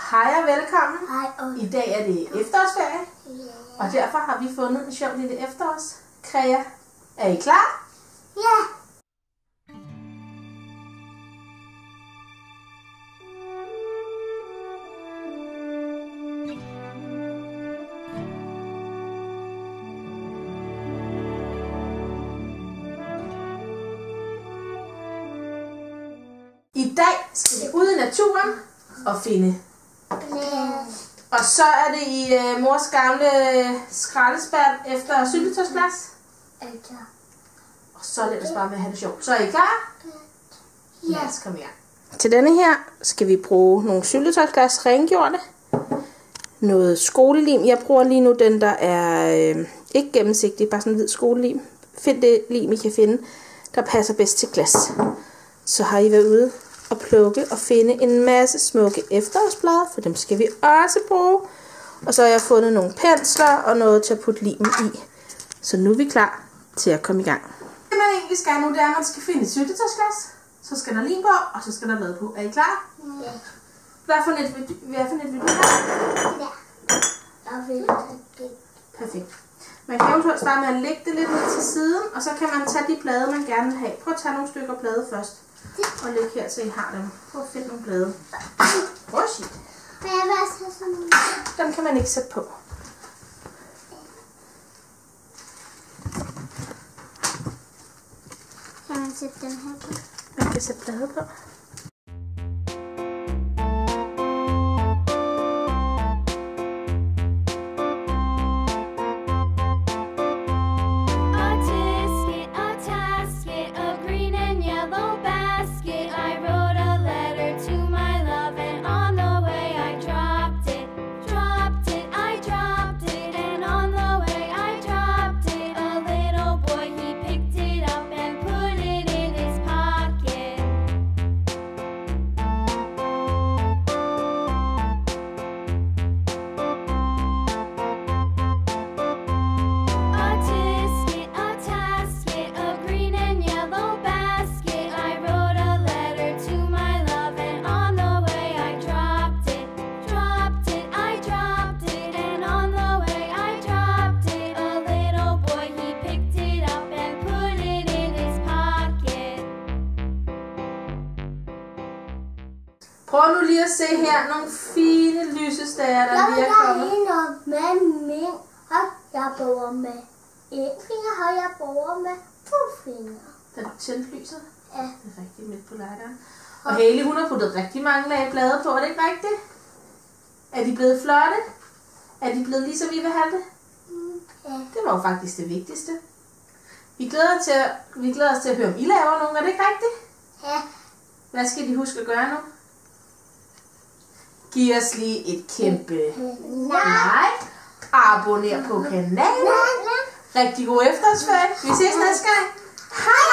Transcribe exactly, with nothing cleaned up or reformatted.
Hej og velkommen. Hej og... I dag er det efterårsferie, Ja. og derfor har vi fundet en sjov lille efterårskrea. Er I klar? Ja. I dag skal vi ud i naturen og finde. Glas. Og så er det i uh, mors gamle skraldespand efter syltetøjsglas. Altså. Og så er det ellers bare med at have det sjovt. Så er I klar? Ja. Lad os komme i gang. Til denne her skal vi bruge nogle syltetøjsglas rengjorte. Noget skolelim. Jeg bruger lige nu den, der er øh, ikke gennemsigtig, bare sådan en hvid skolelim. Find det lim, I kan finde, der passer bedst til glas. Så har I været ude og plukke og finde en masse smukke efterårsblade, for dem skal vi også bruge. Og så har jeg fundet nogle pensler og noget til at putte limen i. Så nu er vi klar til at komme i gang. Det man egentlig skal nu, det er, at man skal finde et syltetøjsglas. Så skal der lim på, og så skal der blade på. Er I klar? Ja. Hvad for net vil du, hvad for net vil du have? Ja. Jeg vil have det. Perfekt. Man kan eventuelt starte med at lægge det lidt ned til siden, og så kan man tage de blade, man gerne vil have. Prøv at tage nogle stykker blade først. Og læg her, så I har dem. Prøv at finde nogle blade. Åh, oh, shit. Kan jeg bare tage sådan nogle? Dem kan man ikke sætte på. Kan man sætte den her på? Man kan sætte blade på. Prøv nu lige at se her nogle fine lysestager, der lige er kommet. Jeg vil have noget med min hånd. Jeg bruger med en finger, og jeg bruger med to fingre. Den tændte lyset. Ja. Det er rigtig midt på lejren. Og Haley, hun har puttet rigtig mange lag blade på, er det ikke rigtigt? Er de blevet flotte? Er de blevet ligesom I vil have det? Mm, ja. Det var jo faktisk det vigtigste. Vi glæder, til at, vi glæder os til at høre, om I laver nogle, er det ikke rigtigt? Ja. Hvad skal de huske at gøre nu? Giv os lige et kæmpe like. Abonner på kanalen. Rigtig god efterårsferie. Vi ses næste gang. Hej!